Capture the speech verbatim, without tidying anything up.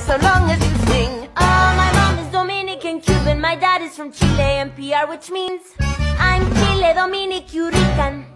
so long as you sing. Oh, my mom is Dominican, Cuban, my dad is from Chile and P R, which means I'm Chile, Dominic, Rican.